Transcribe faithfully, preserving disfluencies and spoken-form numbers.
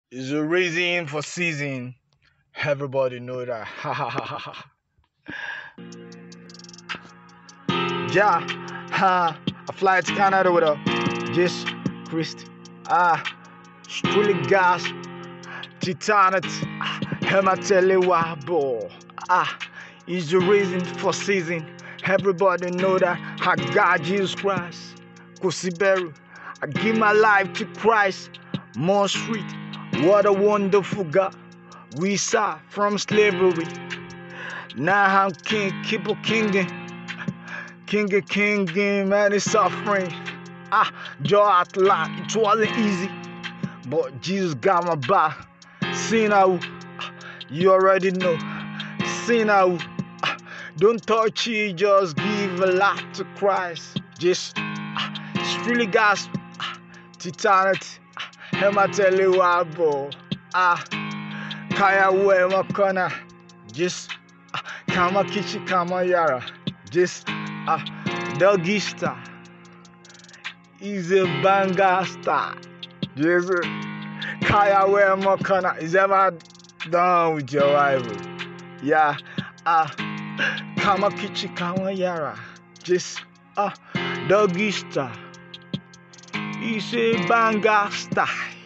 It's a reason for season. Everybody know that. Ha ha ha ha ha. Yeah, ha. I fly to Canada with a just Christ. Ah, truly gas. Titanic. Hema tell why, boy. Ah, it's the reason for season. Everybody know that I got Jesus Christ. Kusiberu. I give my life to Christ. More street. What a wonderful God. We saw from slavery. Now I'm king, keep a kinging. King of king, man, it's suffering. Ah, joy at last. It wasn't easy. But Jesus got my back. See now, you already know. See now, don't touch it, just give a lot to Christ. Just, it's really gas. Titanic. Hema tell you why, bro. Ah, kaya we makona. Just, kama kichi kama yara. Just, ah, doggy star. Is a banger star. Just, kaya we makona. Is ever done with your rival? Yeah, ah, kama kichi kama yara. Just, ah, doggy star. Is a banger star.